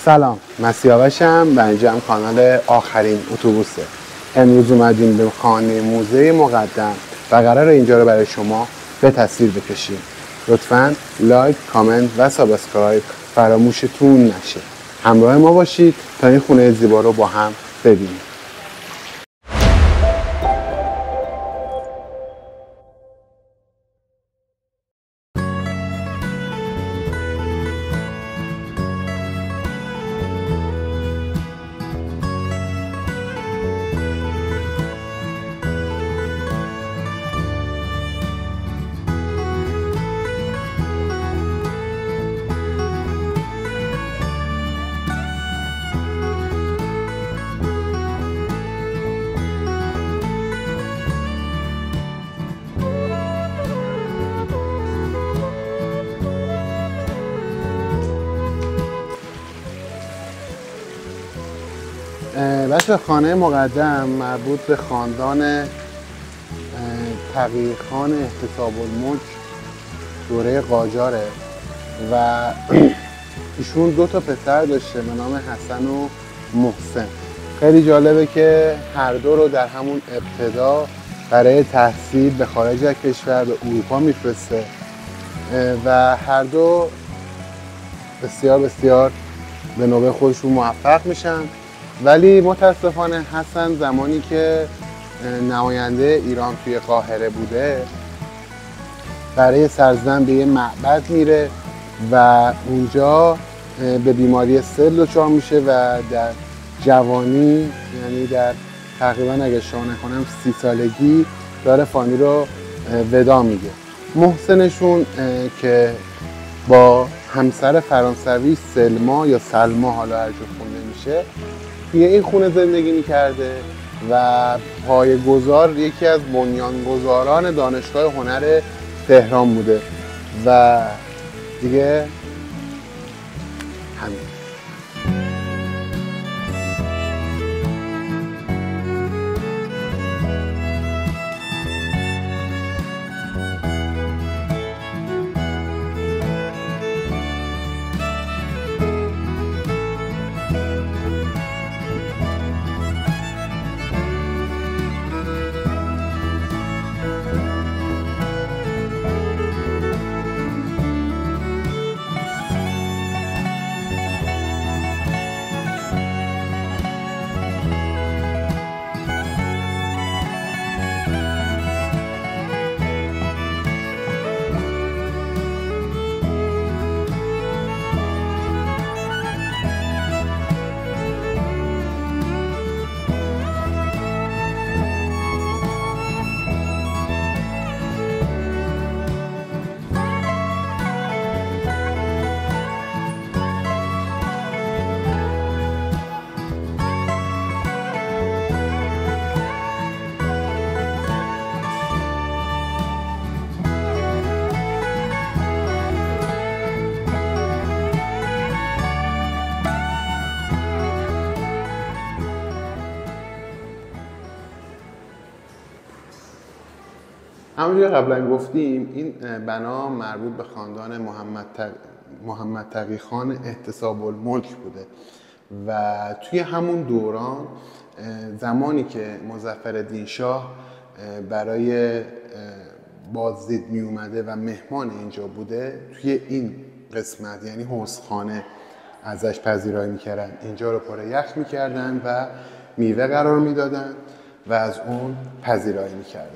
سلام، مسیاوشم و اینجا کانال آخرین اتوبوسه. امروز اومدیم به خانه موزه مقدم و قرار اینجا رو برای شما به تصویر بکشیم. لطفاً لایک، کامنت و سابسکرایب فراموشتون نشه. همراه ما باشید تا این خونه زیبا رو با هم ببینیم. بچه خانه مقدم مربوط به خاندان تقی‌خان احتساب الملک دوره قاجاره و ایشون 2 پسر داشته به نام حسن و محسن. خیلی جالبه که هر دو رو در همون ابتدا برای تحصیل به خارج از کشور به اروپا میفرسته و هر دو بسیار به نوبه خودشون موفق میشن، ولی متاسفانه حسن زمانی که نماینده ایران توی قاهره بوده برای سرزدن به یه معبد میره و اونجا به بیماری سل دچار میشه و در جوانی، یعنی در تقریبا اگه اشتباه نکنم 30 سالگی داره فانی رو ودا میگه. محسنشون که با همسر فرانسوی سلما یا سلما حالا هر جور خونده میشه توی این خونه زندگی میکرده و پایه‌گذار یکی از بنیانگذاران دانشگاه هنر تهران بوده و دیگه همین. همونجور قبلا گفتیم این بنا مربوط به خاندان محمد تقی‌خان احتساب الملک بوده و توی همون دوران زمانی که مظفرالدین شاه برای بازدید می اومده و مهمان اینجا بوده توی این قسمت یعنی حوضخانه ازش پذیرایی میکردن، اینجا رو پر یخ میکردن و میوه قرار میدادن و از اون پذیرایی میکردن.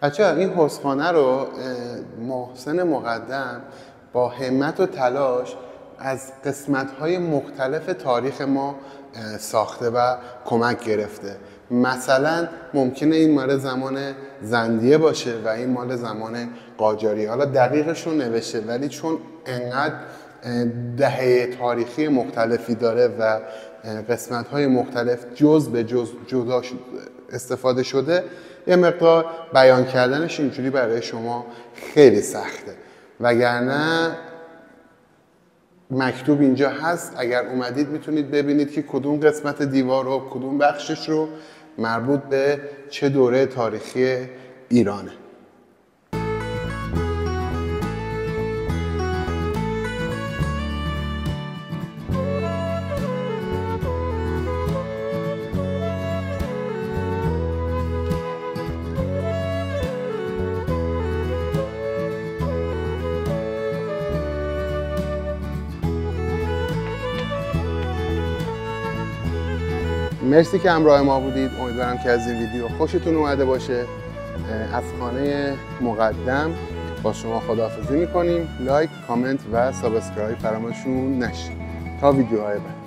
بچه‌ها این حوضخانه رو محسن مقدم با همت و تلاش از قسمت‌های مختلف تاریخ ما ساخته و کمک گرفته. مثلا ممکنه این مال زمان زندیه باشه و این مال زمان قاجاری. حالا دقیقش رو نوشته، ولی چون انقدر دهه تاریخی مختلفی داره و قسمت‌های مختلف جز به جز جدا استفاده شده، یه مقدار بیان کردنش اینجوری برای شما خیلی سخته. وگرنه مکتوب اینجا هست، اگر اومدید میتونید ببینید که کدوم قسمت دیوار و کدوم بخشش رو مربوط به چه دوره تاریخی ایرانه. مرسی که همراه ما بودید. امیدوارم که از این ویدیو خوشتون اومده باشه. از خانه مقدم با شما خداحافظی میکنیم. لایک، کامنت و سابسکرایب فراموش نشه. تا ویدیوهای بعد.